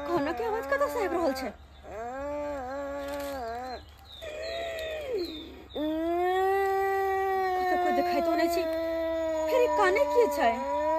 खाना के आवाज कतऽ से आबि रहल छै? कतऽ कोई देखाइतो नहि छै। फिर ई काने की छै?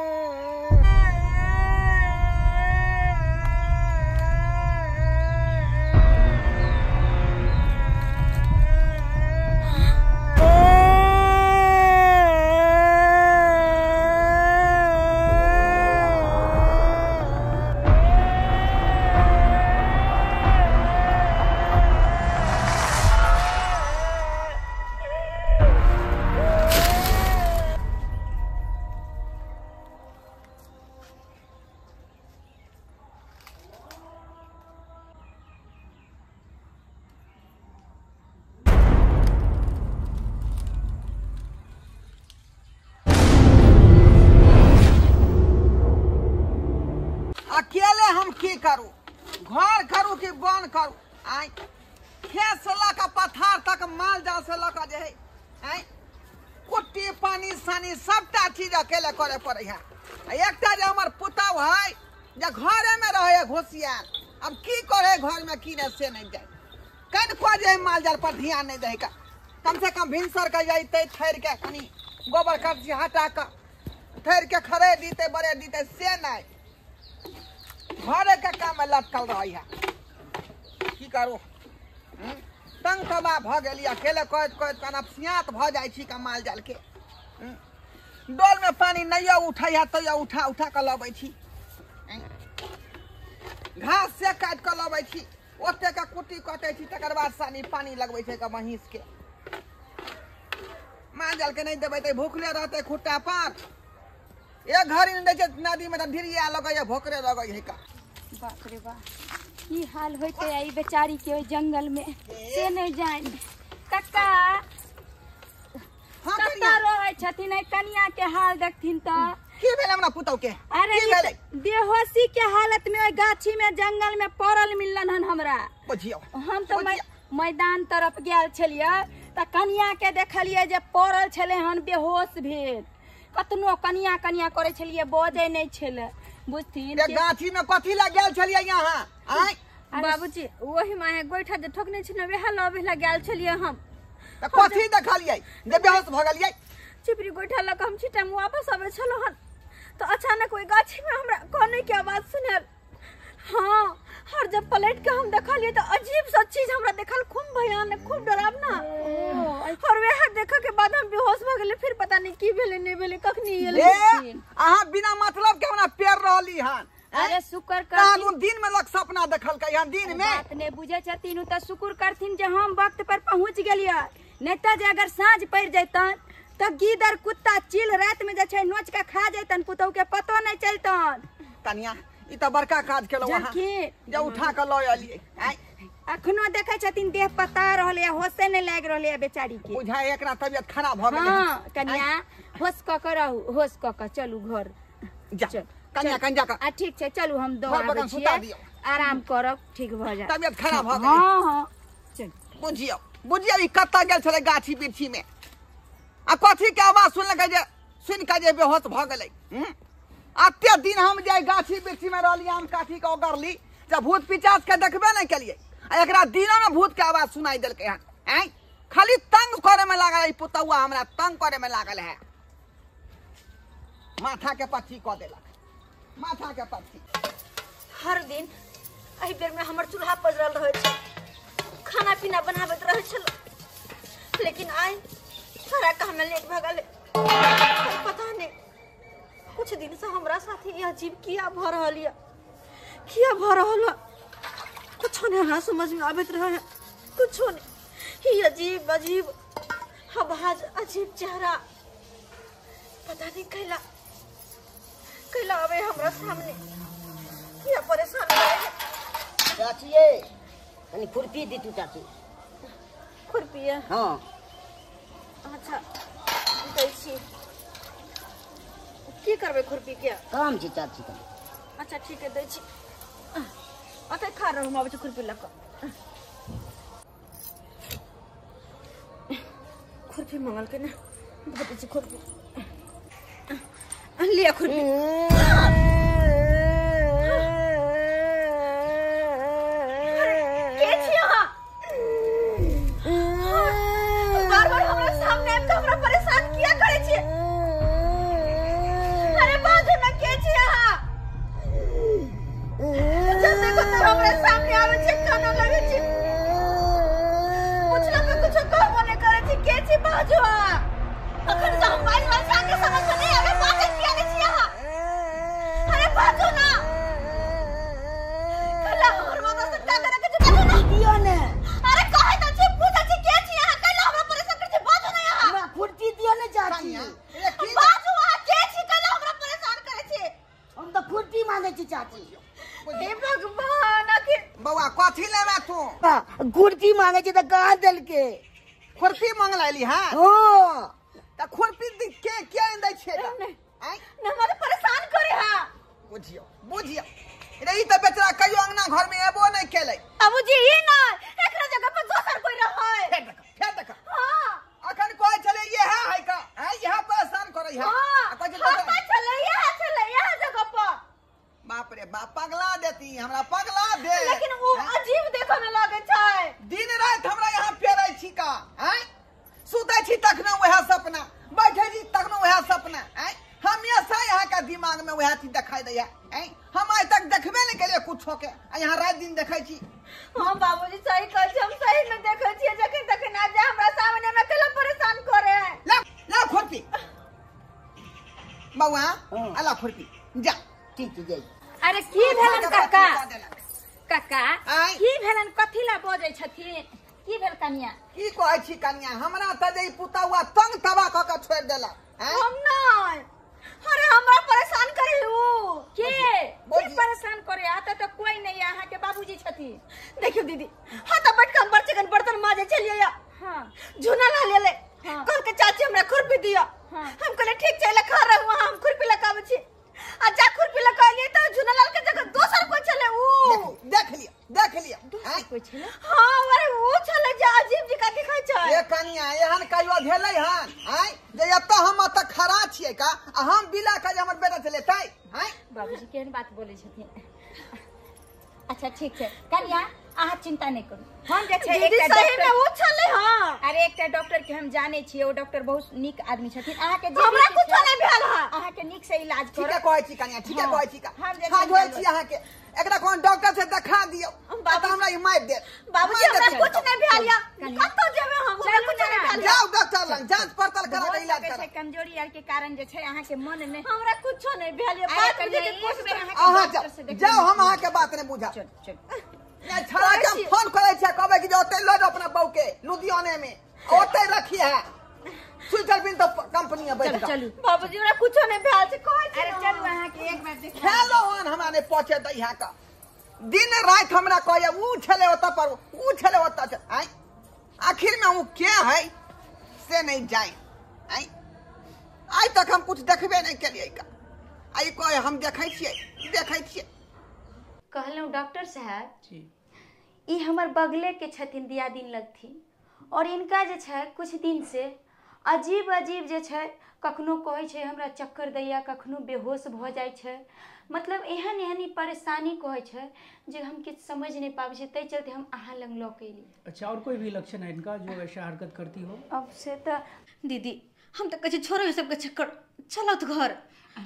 अकेले हम की करूं? घर करूं कि बन करूं? आई खेत से लक पथार तक माल जाल से लक जे है आई कुट्टी पानी सानी सबटा चीज अकेले करे पड़े है। एकटा जे हमर पुतौ है जे घरे में रहे घोसियार, अब की करे घर में की ने से नहीं जाए। कन को जे माल जाल पर ध्यान नहीं दे का, कम से कम भिनसर के जाते थैर के कनी गोबर कर्ची हटा के थैर के खरे दीते बड़े दीते से नहीं घरे के काम में लटकल रही है। की करू? तंग तबाह भ गेली अकेले कहत कहत कनपसियात भ जाइ छी का माल जाल के। डोल में पानी नहीं उठै है तो उठा उठा के लबै छी। घास से काट के लबै छी, ओते के कुट्टी कटै छी, तकर बाद सानी पानी लगबै छै के महींस के। माल जाल के नहीं देबै त भूखले रहते खुट्टा पर। एक घड़ी नहीं दे नदी में ढिरिया लगे भोकरे लगे है का। बाप रे बाप, की हाल होते आई बेचारी के जंगल में से नहीं जान। कक्का कक्का रोए छथिन, कनिया के हाल देखथिन त की भेल हमरा पुतौ के? अरे बेहोशी के हालत में गाछी में जंगल में पड़ल मिलन हन हमरा। बुझियो हम तो मैदान तरफ गेल छलिए त कनिया के देखलिए जे पड़ल छले हन बेहोश भेल। कतनो कनिया कनिया करे छलिए बजे नहीं छले बुझथिन। ए गाछी में कथी ला गेल छलिए यहां? आई बाबूजी वही माहे गोइठा जे ठोकने छ न वेहा लबे ला गेल छलिए हम। त कथी देखलिए जे बेहोश भ गेलिए? चिपरी गोइठा ल हम छिटा में वापस आवे छलो हन तो अचानक कोई गाछी में हमरा कोने के आवाज सुनल। हां, और जब पलट के हम देखलिए तो अजीब सा चीज हमरा देखल, खूब भयानक खूब डरावना। और वेहा देखा के बाद हम बेहोश भ गेले। फिर पता नहीं की भेले नहीं भेले कखनी एले। अहां बिना मतलब के हमरा पेर रहली हन। अरे शुक्र कर कानू दिन में लग सपना देखल के यहां दिन में बात ने बुझे छथिन त शुक्र करथिन जे हम वक्त पर पहुंच गेलिए। नहीं त जे अगर साँझ पड़ जैतन त गीदर कुत्ता चील रात में जे छै नोच के खा जैतन, पुतौ के पतो नहीं चलतन। कनिया ई त बड़का काज केलो वहां जे उठा के ल आलिए। अखनो देखे छथिन देह पता रहले, होशे नहीं लाग रहले बेचारी के। बुझा एकरा तबियत खराब भ गेलै। हां कन्या होश क के रहू, होश क के चलू घर। चल कन्या कन्या का ठीक छै चलू हम दो आबै छियै, आराम करब ठीक भ जाय। तबियत खराब भ गेलै। हां हां चल बुझियो बुझियो ई कत्ता गेल छले गाछी बिरछी में आ कथी के आवाज सुनलकै जे सुन के जे बेहोश भ गेलै। अत्ते दिन हम जाय गाछी बिरछी में रहली, आम काठी के ओगरली, जब भूत पिचास के देखबे नहीं केलिए। एकरा दिनों में भूत के आवाज सुनाई देलकै हन। आई खाली तंग करे में लागल है पुतौआ, हमरा तंग करे में लागल है। माथा के पच्ची क देलक, माथा के पच्ची। हर दिन एहि बेर में हमर चूल्हा पजरल रहे छै, खाना पीना बनाबैत रहे छल, लेकिन आई सारा काम में लेट भ गेलै। पता नहीं कुछ दिन से हमरा साथे यह अजीब किया भ रहल है, किया भ रहल है कुछ नहीं हमरा समझ में आबैत रहे। कुछ नहीं, ये अजीब अजीब आवाज, अजीब चेहरा, पता नहीं कैला कैला आवे हमरा सामने। क्या परेशान है चाची ये कनी खुरपी दी तू चाची। खुरपी है? हां अच्छा दै छी। की करबे खुरपी के? काम छी चाची का। अच्छा ठीक है दै छी। अते खा रहू हम आबै खुरपी लक। खुरपी मंगल के ना दै छी खुरपी। लिया खुरपी। अच्छा ना लगे छी पूछला पे कुछ कहबो नहीं करे छी के छी बाजो अखन तो हम बाज बाज आके समझ में नहीं आवे बात किया नहीं छी यहां अरे बाजो ना कला और माता से का करे के बाजो ना दियो ने अरे कहे तो छी पूछा छी के छी यहां कला हमरा परेशान कर छी बाजो ना यहां हमरा खुरपी दियो ने चाची बाजो के छी कला हमरा परेशान करे छी हम तो खुरपी मांगे छी चाची हे भगवान आखिर बउआ कथी लेबे तू खुरपी मांगे छी त कहां देल के खुरपी मांग लेली हां हो त खुरपी के दै छे आय न हमरा परेशान करे हां बुझियो रही त बेचारा कहियो अंगना घर में एबो नहीं केले बाबूजी ये ना एकरा जगह पर दोसर कोई रहै फेर देख हां अखन कोई चले ये है का है यहां परेशान करे है हां चले यहां जगह पर बाप रे बाप पगला देती हमरा पगला दे लेकिन वो अजीब देखे में लागे छै दिन रात हमरा यहाँ फेरै छी का हैं सुतै छी तखनो वह सपना बैठे छी तखनो वह सपना हैं हमेशा यहाँ का दिमाग में वह चीज दिखाई दै है हम आज तक देखबे नहीं केलिए कुछो के यहाँ रात दिन देखै छी हां बाबूजी सही कहै छी हम सही में देखै छी जखन तखन आ जा हमरा सामने में केला परेशान करे ला खुरपी बउआ अला खुरपी जा ठीक है अरे की भेलन काका काका आय। की भेलन कथी ला बजै छथिन की भेल कन्या की कहै छी कन्या हमरा त जे पुतौआ तंग तबा क के छोड़ देला हैं हम नहीं अरे हमरा परेशान करे उ के बोलिए। परेशान करे आता तो कोई नहीं यहाँ के बाबूजी छथिन देखियो दीदी हां त बैठ के बर्तन माजे चलिए या हां झूना ला ले ले हाँ। कल के चाची हमरा खुरपी दिया हाँ। हम कहले ठीक छै लखा रहू हम खुरपी लगावे छी आ जा खुरपी लगा लिए तो झूना लाल के जगह दोसर कोई चले उ देख लिया हैं कोई छले हां अरे वो चले जा अजीब जी का दिखाई छै ए कन्या एहन कहियो भेलै हन हैं जे एत हम त खड़ा छियै का आ हम बिला के हमर बेटा चले तै हैं बाबूजी केहन बात बोले छथिन अच्छा ठीक है कन्या अहाँ चिंता नहीं करू हम जे छै दीदी एकटा सही में डॉक्टर वो चले हां अरे एकटा डॉक्टर के हम जाने छियै ओ डॉक्टर बहुत नीक आदमी छथिन अहाँ के हमरा कुछ नहीं भेल हां अहाँ के नीक से इलाज ठीक करब है कहै छी कन्या ठीक है हाँ। कहै छी का हम जे हां छै होय छी अहाँ के एकरा कोन डॉक्टर से दिखा दियौ बात हमरा ई मार दे बाबूजी हमरा कुछ नहीं भेल या कतो जेबे हम हमरा कुछ नहीं भेल जाओ डॉक्टर लग जांच पड़ताल करा के इलाज छै करा कमजोरी आर के कारण जे छै अहाँ के मन में हमरा कुछ नहीं भेल या अरे बात कन्या, मुझे एक कोशिश बेर अहाँ अहाँ डॉक्टर से देखियौ। जाओ हम अहाँ के बात नहीं बुझा चल चल नहीं छड़ा के हम फोन करे छै कहबे कि ओते लो जाओ अपना बहू के लुधियाने में ओते रखी है स्विट्जरलैंड तो कंपनी है बैठ चलो चलू बाबूजी हमरा कुछ नहीं भेल छै कहै छी अरे चलू अहाँ के एक बार देख खेलो हन हमरा ने पहुंचे दै है का दिन रात हमरा कहया ऊ छले ओता पर ऊ छले ओता आई आखिर में ऊ क्या है से नहीं जाए आई आज तक हम कुछ देखबे नहीं केलिए का आई कहे हम देखै छियै कहलूँ डॉक्टर साहब ई हमर बगले के छथिन दियादिन लगथिन और इनका जे छै कुछ दिन से अजीब अजीब जे छै कखनो कहै छै हमरा चक्कर दैया कखनो बेहोश भ जाइ छै मतलब एहन एहन परेशानी कहै छै जे हम किछ समझ नहीं पाबै छै तै चलते हम अहाँ लग लऽ के एली। अच्छा और कोई भी लक्षण है इनका जो ऐसा हरकत करती हो? अब से तो दीदी हम तो कहे छोड़ो ये सब के चक्कर चलो तो घर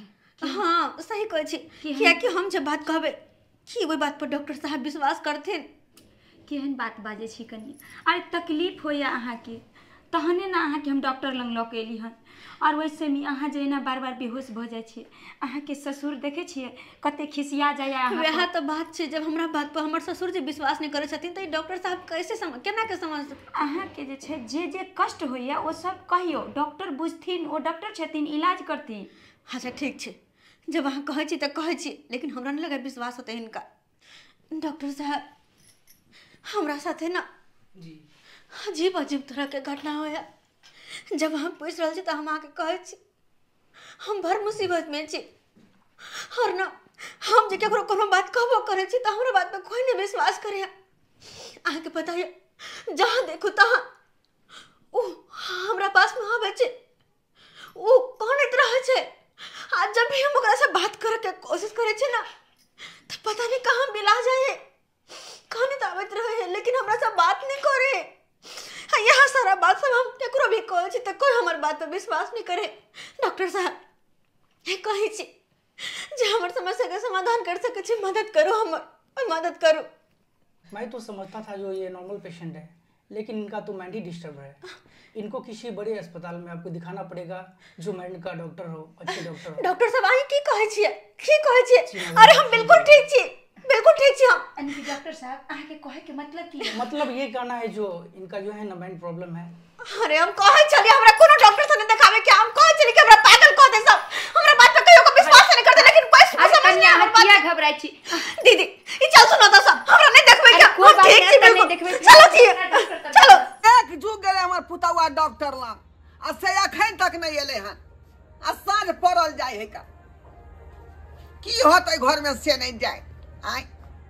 हाँ सही कहे छी किया कि हम जब बात कहबे कि ओई बात पर डॉक्टर साहब विश्वास करथिन केहन बात बाजे छी कनी अरे तकलीफ होया अहाँ के तहने ना अहाँ के हम डॉक्टर लग लऽ के एली हन और वैसे में अहाँ जे ना बार बार बेहोश भ जाइ छी अहाँ के ससुर देखे छिए कते खिसिया जाया अहाँ वह तो बात छै जब हमरा बात पर हमर ससुर जी विश्वास नहीं करे छथिन त डॉक्टर साहब कैसे केना के समझ अहाँ के जे छै जे कष्ट होइया ओ सब कहियो डॉक्टर बुझथिन ओ डॉक्टर छथिन इलाज करथिन। अच्छा ठीक छै जब अहाँ कहै छी त कहै छी लेकिन हमरा नहीं लगे विश्वास होते इनका डॉक्टर साहब हमरा साथे ना जी अजीब अजीब तरह के घटना होया जब हम पूछ रहे तो हम आके कहे छी हम भर मुसीबत में छी और ना हम जे केकरो कोनो बात कहबो करे छी त हमरा बात पे कोई नहीं विश्वास करे आके के पता है जहां देखो तहां ओ हमरा पास में आवे छै ओ कहत रहे छै आज जब भी हम ओकरा से बात करे के कोशिश करे छी ना तो पता नहीं कहां मिला जाए कहने तो आवत रहे लेकिन हमरा से बात नहीं करे यहाँ सारा बात सब हम केकरो भी कहै छी त कोई हमर बात पे विश्वास नहीं करे। डॉक्टर साहब कहै छी जे हमर समस्या के समाधान कर सके छी मदद करो हमर मदद करो। मैं तो समझता था जो ये नॉर्मल पेशेंट है, लेकिन इनका तो माइंड ही डिस्टर्ब है। इनको किसी बड़े अस्पताल में आपको दिखाना पड़ेगा, जो माइंड का डॉक्टर हो, अच्छे डॉक्टर हो। डॉक्टर साहब अहीं की कहै छियै, की कहै छियै? अरे हम बिल्कुल ठीक छी, बिल्कुल ठीक छी हम। यानी कि डॉक्टर साहब अहाँ के कहे के मतलब की है? मतलब ये कहना है जो इनका जो है ना माइंड प्रॉब्लम है। अरे हम कहै छलिए हमरा कोनो डॉक्टर से नहीं दिखावे के, हम कहै छलिए कि हमरा पागल कह दे सब, हमरा बात पे कहियो को विश्वास नहीं करते, लेकिन कोई समझ नहीं हम किया घबराई छी। दीदी ई चल सुनो तो सब, हमरा नहीं देखबै के, कोई बात ठीक छी नहीं, बिल्कुल। देखबै। चलो जी चलो। एक जुग गेले हमर पुतौआ डॉक्टर लग, आ से अखन तक नहीं एले हन, आ साँझ पड़ल जाय है का की होतै घर में से नहीं जाए। आय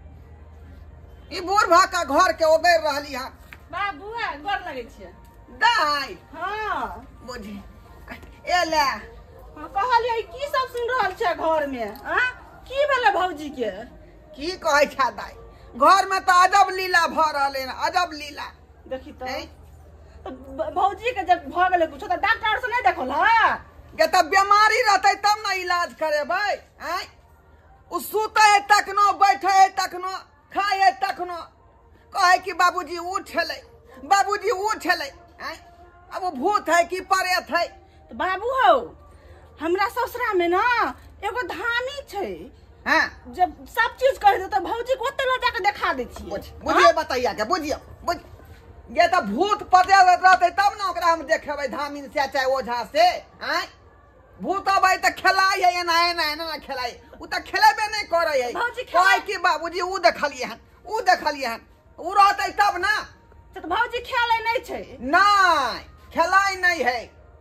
ई बूढ़ भाका घर के ओगैर रहली हन। बाबुआ गोर लगै छियै। दाय हाँ बुझी एले हाँ, कहलियै की सब सुन रहल छै घर में? की भेलै भौजी के? की कहै छै दाय, घर में तो अजब लीला भ रहले हन, अजब लीला। देखी तो हैं? भौजी के जब भ गेलै कुछ तो डॉक्टर से नहीं देखल है? ये तो बीमारी रहते तब ना इलाज करेबै। आय उ सुते है तखनो, बैठे है तखनो, खाए है तखनो, कहे कि बाबूजी उठले, बाबूजी उठले। अब वो भूत है कि प्रेत है? तो बाबू हो हमरा ससुरा में ना एगो धामी छै, हाँ जब सब चीज कर दे तो भौजी को ओते ले जाके दिखा दे छियै। बुझिए बताइए के बुझिए बुझ ये तो भूत पतेल रहते तब ना ओकरा हम देखेबै धामिन से चाहे ओझा से। आय भूत अबै त खेलाई है, एना एना एना खेलाई, उ त खेलेबे नहीं करे है। भौजी कहे कि बाबूजी उ देखलिए हन, उ देखलिए हन, उ रहते तब ना। तो भौजी खेलै नहीं छै? नहीं खेलाई नहीं है।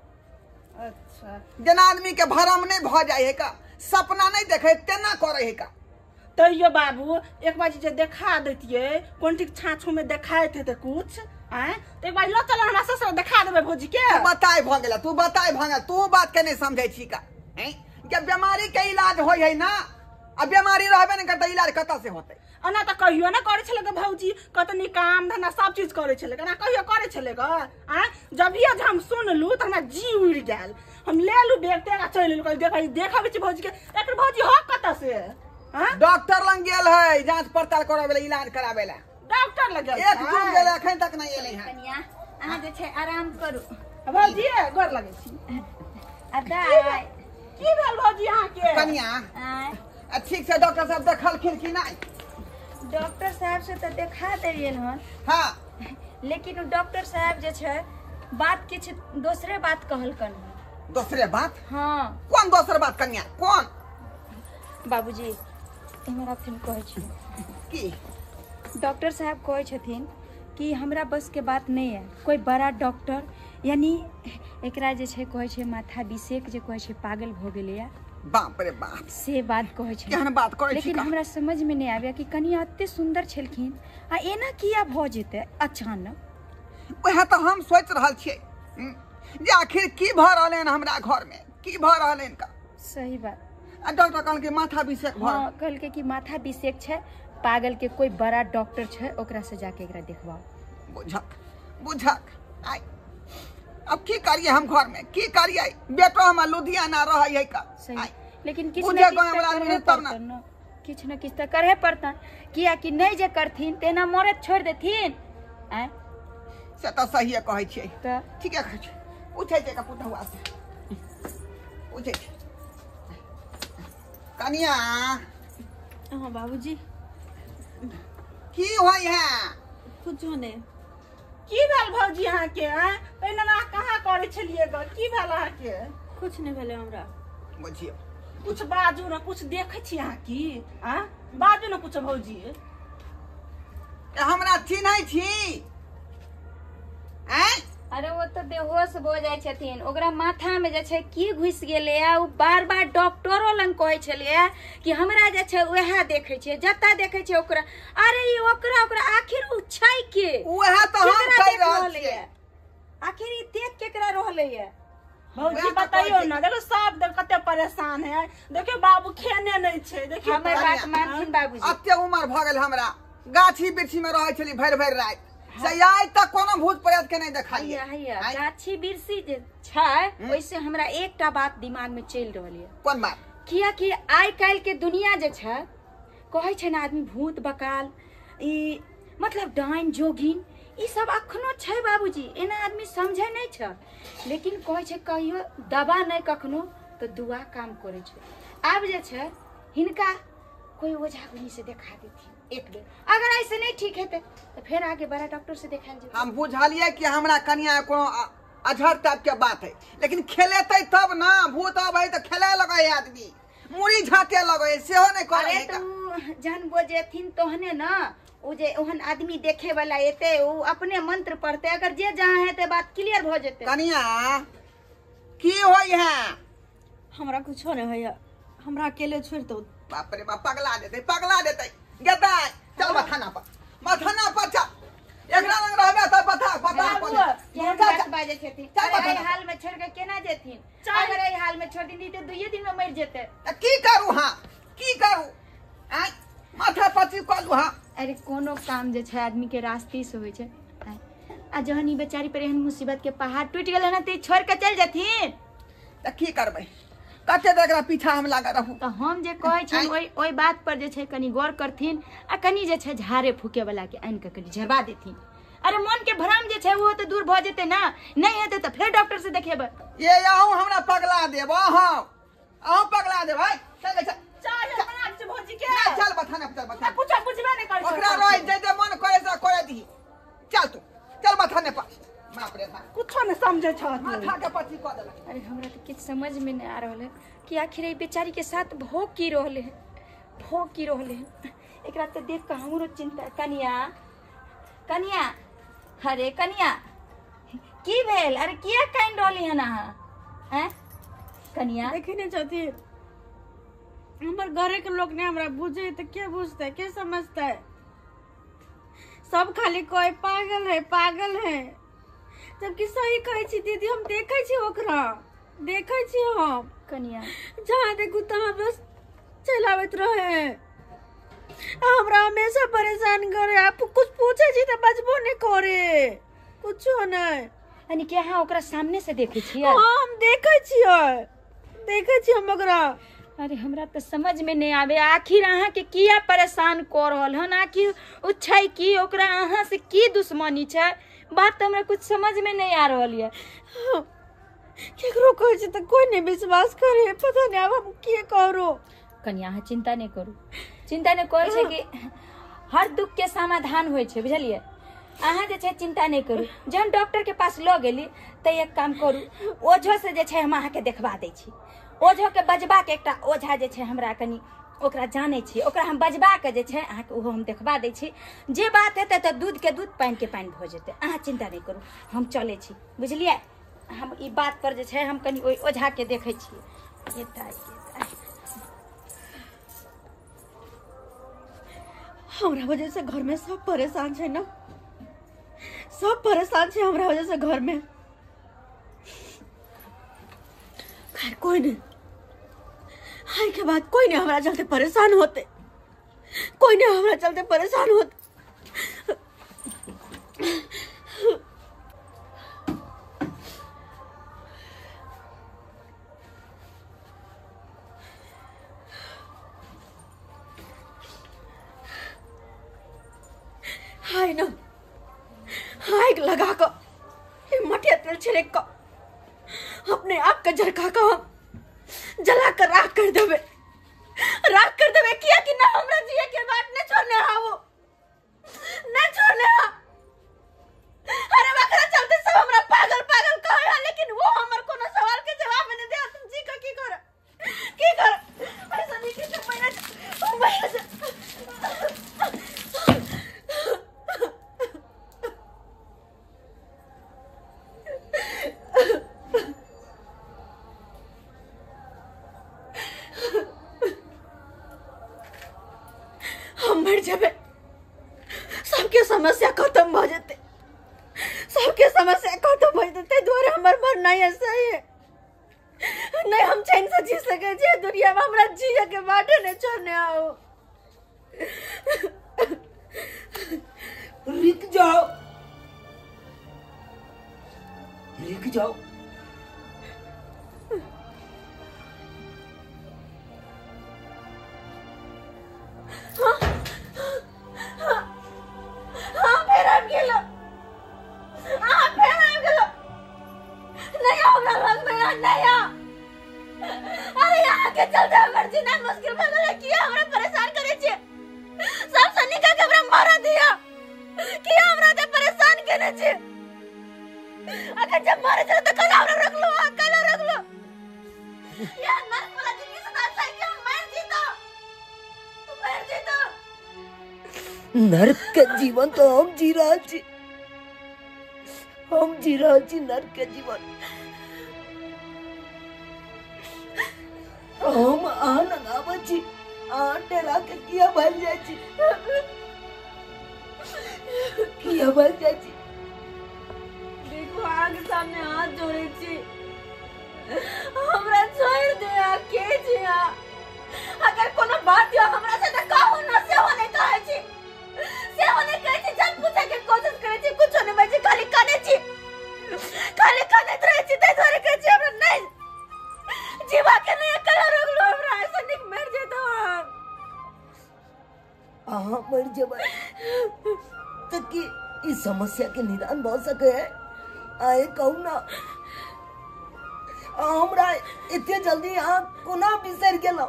अच्छा जेना आदमी के भरम नहीं भ जाए है का, सपना नहीं देखे तेना करे है का। तैयो बाबू एक बार जे देखा देतिए, कोन ठीक छाछू में देखाए थे कुछ, तो एक बार लो चलो हमरा ससुर देखा देबे भौजी के। तू बताए भ गेला, तू बताए भ गेला, तू बात के नहीं समझे छी का। हैं जब बीमारी के इलाज होय है ना, अब बीमारी रहबे नहीं करता, इलाज कत से होते? अना तो कहियो ना करे छले भौजी, कतनी काम धंधा सब चीज करे छले, ना कहियो करे छले जब ही आज हम सुनलू तो हमरा जी उड़ गेल, हम ले लू बैग तेरा चल लू, देखा भी भौजी के, एक भौजी हो कत से? डॉक्टर लंग गेल है जांच पड़ताल करावे, इलाज करावे ला। डॉक्टर लग गेल एक जुग गेल अखन तक नहीं एले हैं। कनिया अहाँ जे छै आराम करू। भौजी गोर लगै छी। अदाय की भेल भौजी अहाँ के? कनिया ठीक से डॉक्टर साहब देखलखिन कि नहीं? डॉक्टर साहब से तो देखा देलियन हन, हाँ लेकिन डॉक्टर साहब जे छै बात किछ दोसरे बात कहलकन। दूसरे बात? हाँ कौन दूसरे बात कन्या, कौन? बाबूजी हमरा फिर कहै छी की डॉक्टर साहब कहै छथिन कि हमरा बस के बात नहीं है, कोई बड़ा डॉक्टर यानी एकरा जे छै कहै छै माथा बिसेक जे कहै छै पागल भ गेलैया। बाप रे बाप, से बात कहै छै। केहन बात कहै छी? लेकिन हमरा समझ में नहीं आबैया कि कनिया एते सुंदर छलखिन आ एना किया भ जेतै अचानक। वह तो हम सोच रहल छियै जे आखिर की भ रहले हन हमरा घर में, की भ रहले हन का। सही बात। आ डॉक्टर कहल के माथा बिसेक भ हाँ कहल के कि माथा बिसेक छै, पागल के कोई बड़ा डॉक्टर छै, ओकरा से जाके एकरा देखवाओ। बुझक बुझक आय अब की करिए, हम घर में की करिए, बेटो हमार लुधियाना रहे है का। सही, लेकिन किछ बुझे न गाँव वाला आदमी किछ तब ना। किछ न किछ तो करे पड़तन, किया कि नहीं जे करथिन तेना मरद छोड़ देथिन। आय से तो सही कहै छियै, तो ठीक है कहै छै। पूछे छै का पुतहुआ से, पूछे छै कनिया हाँ बाबूजी की होय है? कुछ नहीं। की भेल भौजी अहाँ के? पहिने ना कहाँ करे छलिए ग, की भेल अहाँ के? कुछ नहीं भेले हमरा। बुझियो कुछ बाजू ना, कुछ देखे छी अहाँ की? बाजू ना कुछ भौजी। हमरा चिन्है छी? अरे वो तो बेहोश हो जाय छथिन, ओकरा माथा में जे छै की घुस गेले आ उ बार-बार डॉक्टरो लंग कहै छलिए कि हमरा जे छै वह देखे छै, जता देखे छै ओकरा। अरे ई ओकरा आखिर उ छै के? वह तो हम कह रहल छियै, आखिर ई देख केकरा रहले है? भौजी बताइयो ना, देखो सब कते परेशान है, देखियो बाबू खेने नहीं छै, देखियो हमर बात मानथिन बाबूजी। अते उम्र भ गेल हमरा, गाछी बिरछी में रहै छली भरि भरि रात, से आइ तक कोनो भूत प्रेत के नहीं देखलिए। हैया गाछी बिरसी जे छै ओइसे हमरा एकटा बात दिमाग में चल रहल है। कोन बात? किया कि आइ काल्हि के दुनिया जे छै कहै छै ना आदमी भूत बकाल, ई मतलब डाइन जोगिन ई सब अखनो छै बाबूजी, एना आदमी समझे नहीं छ, लेकिन कहे छै कहियो दवा नहीं कखनो तो दुआ काम करे छै। आब जे छै हिनका कोई ओझा गुनी से देखा देती एक बेर, अगर ऐसे नहीं ठीक हेते तो फिर आगे बड़ा डॉक्टर से देखाल जेतै। हम बुझलिए कि हमरा कनिया कोनो अझर टाइप के बात है, लेकिन खेलेते तब ना, भूत अबै तो खेले लगे आदमी, मुड़ी झाटे लगे सेहो नहीं करे। अरे तू जान बोझेथिन तोहने ना, उ जे ओहन आदमी देखे वाला एते उ अपने मंत्र पढ़ते, अगर जे जहां हेते बात क्लियर हो जेते। कनिया की होई है? हमरा कुछो नहीं होइया, हमरा अकेले छोड़ दो। बाप रे बाप, पगला देते गेता। चल मथाना पर चल, एकरा लग रहबे त बता केहन बात बाजे छथिन। अरे एहि हाल में छोड़ के केना जेथिन? अगर एहि हाल में छोड़ दी त 2 दिन में मर जेते। की करू हां, की करू? आ माथा पची कलू हां। अरे कोनो काम जे छै आदमी के रास्ते से होय छै, आ जहन ई बेचारी पर एहन मुसीबत के पहाड़ टूट गेल ना त छोड़ के चल जेथिन त की करबै? कते देर पीछा हम लगा रहू। तो हम जे कहै छी ओइ बात पर जे छै कनी गौर करथिन, आ कनी जे छै झाड़े फूके वाला के आनि के कनी झरबा देथिन। अरे मन के भ्रम जे छै वो तो दूर भ जेते ना, नहीं हेते तो फिर डॉक्टर से देखेबै। ये आहू हमरा पगला देब, आहू पगला देब। चल चाय बना दे भौजी के। चल बथाना पर कुछ बुझबे नहीं करे ओकरा रोय जे मन करे से करे दी। चल तू चल बथाने पर। बाप रे बाप, कुछ नहीं समझे छ, माथा के पची क देला। अरे हमरा तो कुछ समझ में नहीं आ रहल है कि आखिर ई बेचारी के साथ भोग की रहले है, भोग की रहले है। एकरा तो देख के हमरो चिंता। कनिया अरे कनिया की भेल? अरे किया काइन रहली है ना हैं कनिया? देखे नहीं चाहती हमर घरे के लोग ने हमरा बुझे तो क्या बुझते, क्या समझते? सब खाली कोई पागल है, जबकि सही कहे छी दीदी। हम देखे छी ओकरा, देखे छी हम कनिया जहाँ देखू तहाँ बस चलावत रहे, हमरा हमेशा परेशान करे। आप कुछ पूछे छी तो बजबो नहीं करे, कुछो नहीं। यानी कि हाँ ओकरा सामने से देखे छी? हम देखे छी हम ओकरा। अरे हमरा तो समझ में नहीं आवे आखिर अहाँ के किया परेशान कर रहल हन, आखिर उ छै कि ओकरा अहाँ से की दुश्मनी छै? बात तो हमरा कुछ समझ में नहीं आ रहल है। केकरो कहै छै त कोई नहीं विश्वास करे, पता नहीं अब हम की करो। कनिया अहाँ चिंता नहीं करू, चिंता नहीं करे छै कि हर दुख के समाधान होय छै, बुझलिए? अहाँ जे छै चिंता नहीं करू। जहन डॉक्टर के पास ल गेली त एक काम करू, ओझो से जे छै हम अहाँ के देखबा दै छी। ओझो के बजबा के एकटा ओझा जे छै हमरा कनी ओकरा जाने छी, ओकरा हम बजबा के जे छै अहाँ के ओहो हम देखबा दै छी। जे बात हेतै त दूध के दूध पानि के पानि भ जेतै। अहाँ चिंता नहीं करू, हम चले छी, बुझलिए? हम ई बात पर जे छै हम कनी ओइ ओझा के देखै छी। हमरा वजह से घर में सब परेशान है ना, सब परेशान है हमरा वजह से घर में। खैर कोई नहीं, हाय के बाद कोई नहीं हमरा चलते परेशान होते, कोई नहीं हमरा चलते परेशान होते। हाय ना, हाय लगा कर मटिया तेल छिड़क कर अपने आप का झरका का हम जला कर राख कर देवे किया कि ना हमरा जिया के बात न छोड़ने हा, वो न छोड़ने हा। अरे वकरा चलते सब हमरा पागल कहे हा, लेकिन वो हमर कोनो सवाल के जवाब नहीं दे। तुम जी का की कर ऐसा नहीं कि महीना हम मर जाबे, सबके समस्या खत्म हो जाते, सबके समस्या खत्म हो जाते। द्वारा हमार मरना ही ऐसा ही है, नहीं हम चैन से जी सके जे दुनिया में हमरा जिया के बाटे नहीं छोड़ने आओ। रुक जाओ, रुक जाओ। दिया कि हमरा ते परेशान केने छी। अगर जब मारे चले तो कल हमरा रख लो, कल रख लो। यार नर्क वाला जिंदगी सदा सही के मर जीता, तू मर जीता। नर्क के जीवन तो हम जी रहा छी, हम जी रहा छी नर्क के जीवन। हम आन आवे छी, डेरा के किया भल जाय छी, किया भल जाय छी। देखो आगे सामने हाथ जोड़े छी, हमरा छोड़ दे के जिया। अगर कोनो बात यो हमरा से त कहू न, से होने कहे छी, से होने कहे छी। जब पूछे के कोशिश करे छी कुछ नहीं बचे, खाली काने छी, खाली काने रहे छी। ते तोरे कहे छी हमरा नहीं जीवा के नहीं अकेला रोक लो, हमरा ऐसा निक मर जेतो। मर जेबे तो कि इस समस्या के निदान भ सके है। आए कहू ना, हमरा इतने जल्दी यहाँ कोना बिसर गेलो,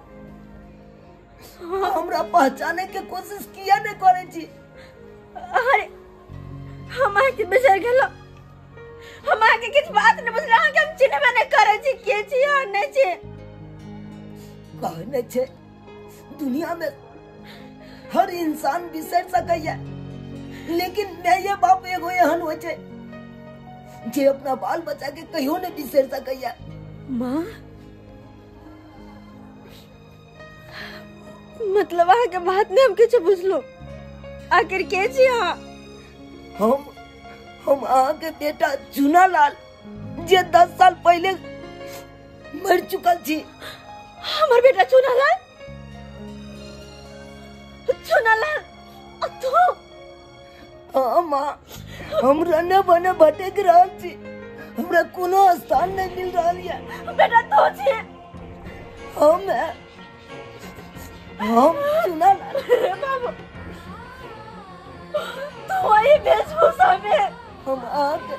हमरा पहचाने के कोशिश किया नहीं करे छी। अरे हम आके बिसर गेलो, हम आके किछ बात नहीं बुझले, आके हम चिन्हबे नहीं करे छी के छी आ नहीं छी। कहने छे दुनिया में हर इंसान बिसर सकैया, लेकिन माय बाप एगो एहन होय छे जे अपना बाल बच्चा के कहियो नहीं बिसर सकैया। माँ मतलब आगे के बात नहीं हम किछ बुझलो, आखिर के छी आ? हम आगे बेटा चुनालाल जे 10 साल पहले मर चुकल छी। हमर बेटा चुनालाल, चुनालाल तू? हाँ माँ, हम रने बने भटक रहल छी, हमरा कोनो स्थान नहीं मिल रहल है। बेटा तो छी? हम चुनालाल। अरे बाबू तो वही वेशभूषा में हम आके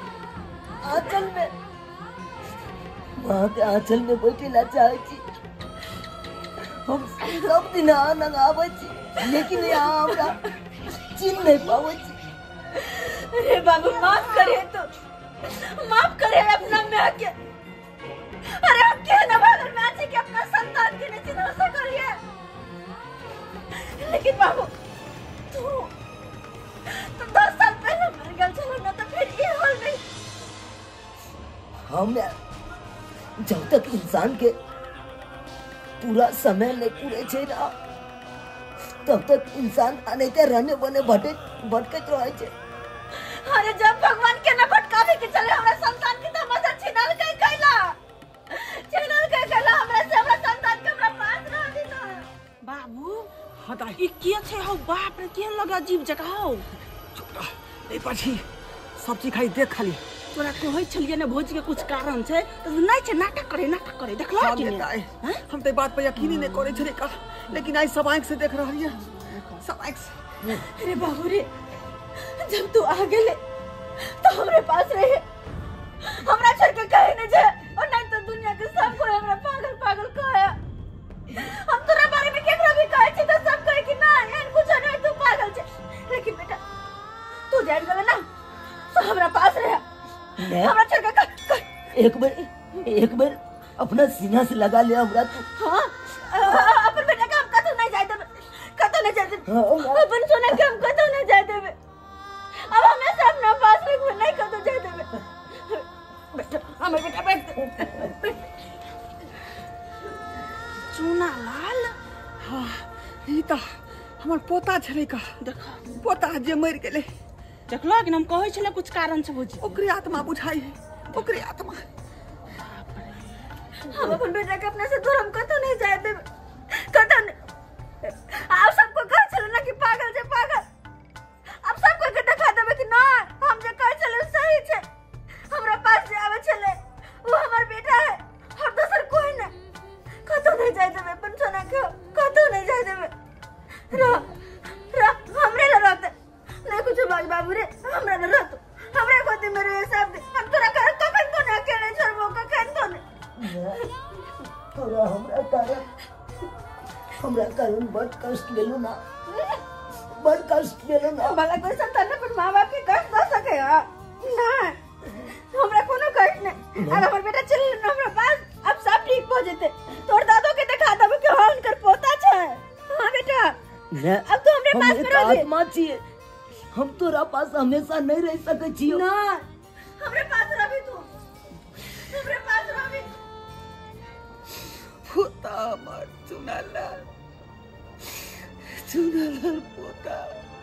आंचल में बैठेला चाहे छी। हम सब दिन आनंद आवे छी, लेकिन यहाँ हमरा चिन्ह नहीं पावे छी। अरे बाबू माफ करे, तो माफ करे अपना माँ के। अरे हम के न भागल माँ के अपना संतान के नहीं चिन्ह सकलिए। लेकिन बाबू तू 10 साल पहले मर गल चलो ना, तो फिर ये हाल नहीं। हम जब तक इंसान के पूरा समय नहीं पूरे छे ना, तब तक इंसान अनेक रहने बने भटकत रहे छे। अरे जब भगवान के न भटकावे के चले हमरा संतान के तो मजा छिनल के कैला हमरा से, हमरा संतान के हमरा पास रह दिला। बाबू हदा ई के छे हो? बाप रे केन लगा अजीब जगह हो। छोटा नहीं पाछी सब चीज खाली देख खाली। तोरा कहै छलिए ने भोज के कुछ कारण छे, तो नहीं छे नाटक करे देखला हाँ कि नहीं? बेटा, हम तो बात पे यकीन ही नहीं करे छे का, लेकिन आज सब आंख से देख रही है, सब आंख से। अरे बाबू रे, जब तू आ गेले तो हमरे पास रहे, हमरा छोड़ के कहे न जाए, और नहीं तो दुनिया के सब कोई हमरा पागल कहे। हम तोरा बारे में केकरो भी कहे छी तो सब कहे कि ना एहन कुछ नहीं, तू पागल छे। लेकिन बेटा तू जान गेले ना, तो हमरा पास रहे, हमरा छोड़ के एक बार अपना सीना से लगा ले हमरा तू। हां अपन बेटा के हम कतो नहीं जाय देबे, अपन सोना के हम कतो नहीं जाय देबे। अब हमें सब ना पास रखबे, नहीं कतो जाय देबे। बेटा हमर बेटा बैठ चुनालाल। हाँ ई तो हमर पोता छले का, देखा पोता जे मर गेले, देखला कि हम कहै छले कुछ कारण छे भोज। ओकरे आत्मा बुझाई है, ओकरे आत्मा। हम अपन बेटा के अपने से दूर हम कतो नहीं जाय देबे, कतो नहीं। आप सबको कह चलो ना कि पागल जे पागल, आप सबको के दिखा देबे कि ना हम जे कह चले सही छे। हमरा पास जे आवे छले वो हमर बेटा है, और दूसर कोई नहीं। कतो नहीं जाय देबे, अपन सोना के कतो नहीं जाय देबे। रो हमरे ल रहत नहीं कुछ बाबू रे, हमरा ल रहत, हमरे गोदी में रहे सब दे। हम तोरा कर कखन को ना अकेले छोड़बो, कखन को नहीं। तोरा हमरा कारण बहुत कष्ट लेलू ना, बड़ कष्ट मिलो ना। भला कोई संतान अपन माँ बाप के कष्ट दे सकेगा ना? हमरा कोनो कष्ट नहीं। अगर हमर बेटा चल ना हमरा पास, अब सब ठीक हो जेते। तोर दादो के दिखा दबे कि हां उनकर पोता छै। हां बेटा अब तो हमरे पास में रह। आत्मा छिए, हम तोरा पास हमेशा नहीं रह सके छियो ना। हमरे पास रहबी तू, हमरे पास रहबी। पोता मर चुनाला पोता।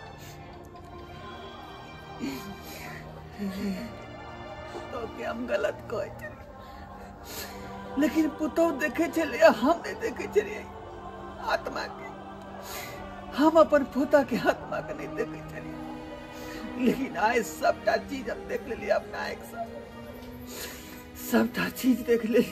तो के हम गलत कहे चले, लेकिन पुतो देखे चले, हम नहीं देखे चले आत्मा के। हम अपन पोता के आत्मा के नहीं देखे चले, लेकिन आए सबटा चीज हम देख ले अपना एक साथ, सबटा चीज देख ले।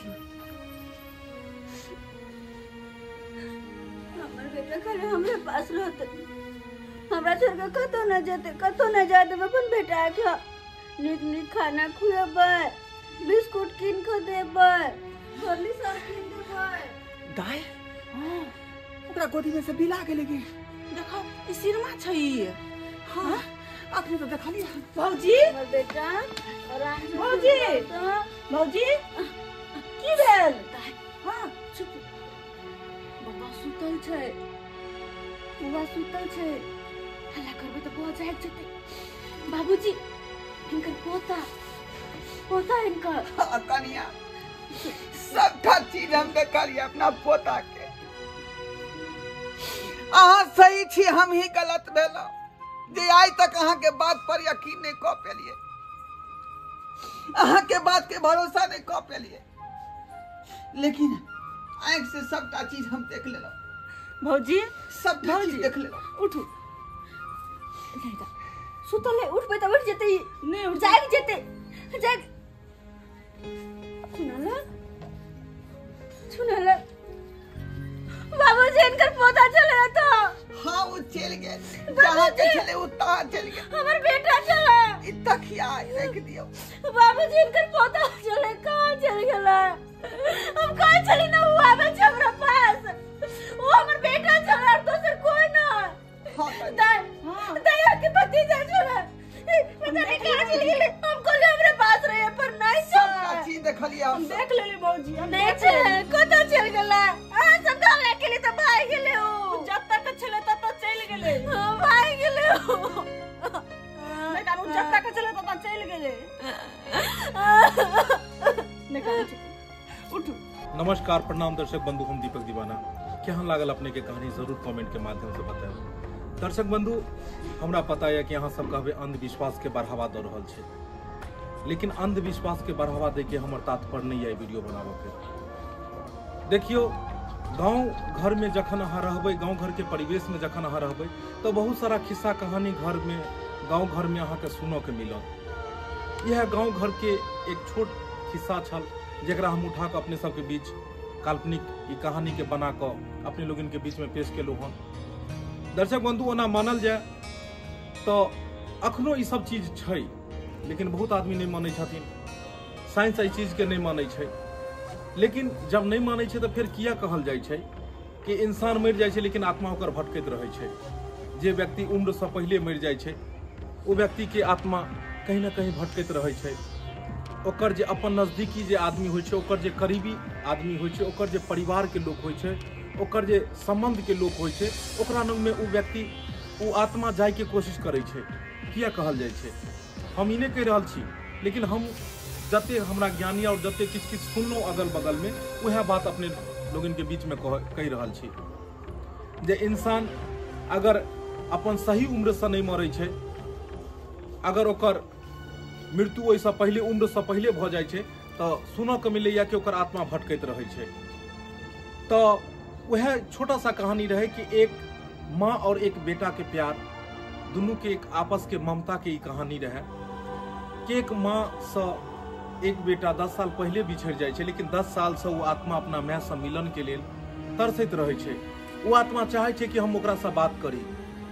हमर बेटा खाली हमरे पास रहते, हमरा छोड़ के कतो न जाते, कतो न जाते। अपन बेटा के नीक नीक खाना खुएबै, बिस्कुट कीन के देबै, हॉर्लिक्स सब कीन देबै। दाय ओकरा गोदी में से बिला के लेके देखो ई सिरमा छै। हां आखिर तो देखा लिया। भौजी हमर बेटा आराम से भौजी भौजी की भेल? हां चुप। बाबा सुतल छै, बाबा सुतल छै। हल्ला करबै तो बहुत जाग जेतै। बाबूजी इनकर पोता पोता इनकर। कनिया सबटा चीज हम देखा लिया अपना पोता के। अहाँ सही छी, हम ही गलत भेलौ जे आज तक अहाँ के बात पर यकीन नहीं क पेलिए, अहाँ के बात के भरोसा नहीं क पेलिए, लेकिन आँख से सबटा चीज हम देख लेलौ। भौजी सबटा चीज देख लेलौ। उठू। सुतल है, उठबै त उठ जेतै। नहीं उठ जाग जेतै, जाग। सुनला बाबूजी इनकर पोता चले तो। हाँ वो चल गए, जहाँ के चले वो तहाँ चल गए। हमर बेटा चले इतना खिया रख दियो। बाबूजी इनकर पोता चले कहाँ चल गेला? हम कहाँ चली ना हुआ आवे छै हमरा पास। वो हमर बेटा चले और दोसर कोई ना। दया के भतीजा चले, पता नहीं कहाँ चल गेले। हमको ले हमरे पास रहे पर नहीं सबटा छै। चीज देख लिया हम सब। देख लेली भौजी हम नहीं छै, कतऽ चल गेला? आ संभाले के लिए तो भाग गेले हो। जब तक छले तब तक चल गेले। भाग गेले हो। बेटा उ जब तक छले तब तक चल गेले। निकाल उठू। नमस्कार, प्रणाम दर्शक बंधु, हम दीपक दीवाना। केहन लागल अपने के कहानी जरूर कमेंट के माध्यम से बताएं। दर्शक बंधु, हमरा पता है कि अहाँ सब कहबे अंधविश्वास के बढ़ावा दे रहल छै, लेकिन अंधविश्वास के बढ़ावा दे के हमर तात्पर्य नहीं है वीडियो बनाबे के। देखियो, गांव घर में जखन अहाँ रहबै, गांव घर के परिवेश में जखन अहाँ रहबै, तो बहुत सारा खिस्सा कहानी घर में गांव घर में अहाँ के सुनो के मिलत। यह गांव घर के एक छोट खिस्सा छल, जेकरा हम उठा के अपने सबके बीच काल्पनिक ई कहानी के बना के अपने लोगन के बीच में पेश केलहुँ हन। दर्शक बंधु, ओना मानल जाए तो अखनो ई सब चीज छै, लेकिन बहुत आदमी नहीं मानै छथिन। साइंस एहि चीज के नहीं मानै छै, लेकिन जब नहीं मानै छै तो फिर किया कहल जाइ छै कि इंसान मरि जाइ छै लेकिन आत्मा ओकर भटकैत रहै छै। जे व्यक्ति उम्र से पहले मरि जाइ छै ओ व्यक्ति के आत्मा कहीं ना कहीं भटकैत रहै छै। ओकर जे अपन नजदीकी जे आदमी होइ छै, ओकर जे करीबी आदमी होइ छै, ओकर जे परिवार के लोग होइ छै, ओकर जे संबंध के लोग होइ छै, ओकरा लग में ओ व्यक्ति ओ आत्मा जाय के कोशिश करै छै। किया कहल जाइ छै? हम ई नहीं कहि रहल छी, लेकिन हम जते हमरा ज्ञानी और जते किछ किछ सुनलहुँ अगल बगल में, वह बात अपने लोगन के बीच में कहि रहल छी जे इंसान अगर अपन सही उम्र से नहीं मरै छै, अगर ओकर मृत्यु ओहिसँ पहले उम्र से पहले भ जाइ छै, तो सुनऽ के मिलैया कि ओकर आत्मा भटकैत रहै छै। तो वह छोटा सा कहानी रहे कि एक माँ और एक बेटा के प्यार, दोनों के एक आपस के ममता के कहानी रहे कि एक माँ से एक बेटा 10 साल पहले बिछड़ जाए छै, लेकिन 10 साल से वो आत्मा अपना माँ से मिलन के लिए तरसैत रहे छै। वो आत्मा चाहे छै कि हम ओकरा से बात करी,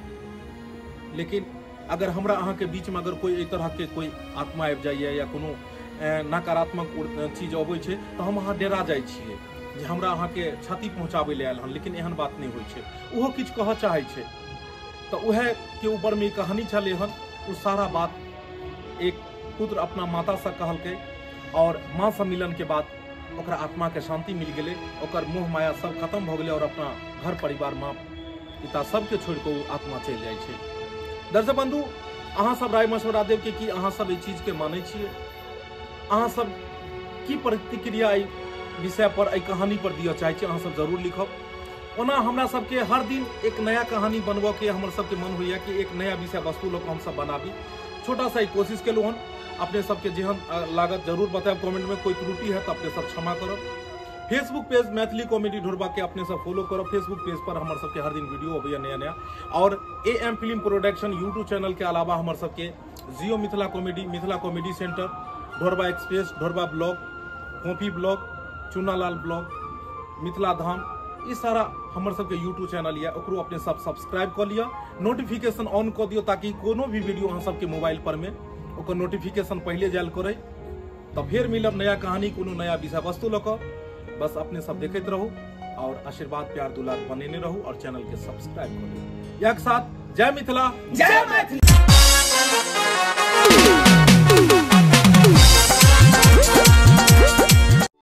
लेकिन अगर हमरा अहाँ के बीच में अगर कोई एक तरह के कोई आत्मा आबि जाइए या कोनो नकारात्मक चीज अबै छै तो हम अहाँ डेरा जाइ छियै जे हमरा अहाँ के क्षति पहुँचाबै ले आयल हन, लेकिन एहन बात नहीं होइ छै। ओहो किछु कहऽ चाहै छै, तो वह के ऊपर में कहानी चले हन। उ सारा बात एक पुत्र अपना माता से कहलकै और माँ से मिलन के बाद ओकरा आत्मा के शांति मिल गेलै, ओकर मोह माया सब खत्म भ गेलै और अपना घर परिवार माँ पिता सबके छोड़ के उ आत्मा चलि जाइ छै। दर्शक बंधु, अहाँ सब राय मशवरा देव कि अहाँ सब ई चीज के मानै छियै, अहाँ सब की प्रतिक्रिया एहि विषय पर, एहि कहानी पर दिअ चाहै छी, अहाँ सब जरूर लिखब। ओना हमरा सबके हर दिन एक नया कहानी बनबऽ के हमर सबके मन होइए कि एक नया विषय वस्तु लोग हम सब बनाबी। छोटा सा एक कोशिश केलहुँ हन, अपने सबके जेहन लागत जरूर बताएब कमेंट में, कोई त्रुटि है तो अपने सब क्षमा करब। Facebook page Maithili comedy Dhorba के अपने सब फॉलो करब। फेसबुक पेज पर हमर सबके हर दिन वीडियो अबैया नया नया, और AM film production YouTube channel के अलावा हमर सबके Jiyo Mithila comedy centre, Dhorba express, Dhorba blog, coffee blog, Chunalal blog, Mithila Dham, ई सारा हमर सबके यूट्यूब चैनल है, ओकरो अपने सब सब्सक्राइब कर लिया, नोटिफिकेशन ऑन कर दियो ताकि कोनो भी वीडियो अहाँ सबके मोबाइल पर में ओकर नोटिफिकेशन पहले जायल करे। तब फिर मिलब नया कहानी, कोनो नया विषय वस्तु लऽ। बस अपने सब देखते रहू और आशीर्वाद प्यार दुलार बनेने रहू और चैनल के सब्सक्राइब करू। एक साथ जय मिथिला, जय मैथिली।